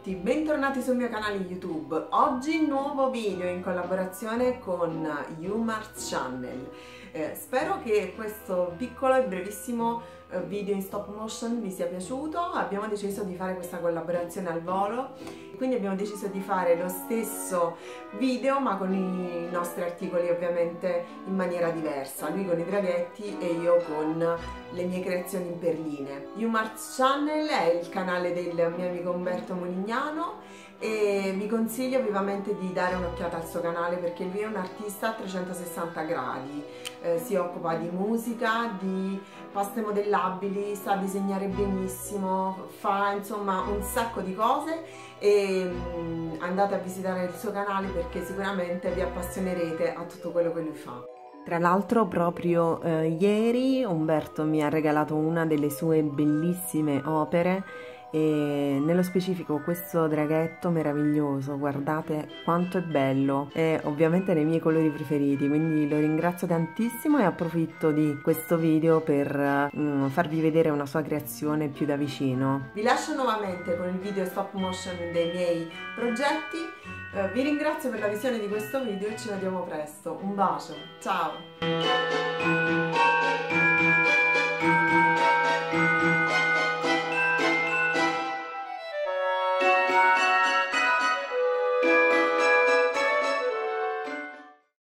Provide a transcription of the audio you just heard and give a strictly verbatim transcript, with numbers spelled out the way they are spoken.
tutti, bentornati sul mio canale YouTube. Oggi nuovo video in collaborazione con Umars Channel. Eh, spero che questo piccolo e brevissimo eh, video in stop motion vi sia piaciuto. Abbiamo deciso di fare questa collaborazione al volo, quindi abbiamo deciso di fare lo stesso video ma con i nostri articoli ovviamente in maniera diversa, lui con i draghetti e io con le mie creazioni in perline. Umars Channel è il canale del mio amico Umberto Molignano e vi consiglio vivamente di dare un'occhiata al suo canale perché lui è un artista a trecentosessanta gradi, eh, si occupa di musica, di paste modellabili, sa disegnare benissimo, fa insomma un sacco di cose e mh, andate a visitare il suo canale perché sicuramente vi appassionerete a tutto quello che lui fa. Tra l'altro proprio eh, ieri Umberto mi ha regalato una delle sue bellissime opere e nello specifico questo draghetto meraviglioso, guardate quanto è bello, è ovviamente nei miei colori preferiti, quindi lo ringrazio tantissimo e approfitto di questo video per mm, farvi vedere una sua creazione più da vicino. Vi lascio nuovamente con il video stop motion dei miei progetti, eh, vi ringrazio per la visione di questo video e ci vediamo presto, un bacio, ciao!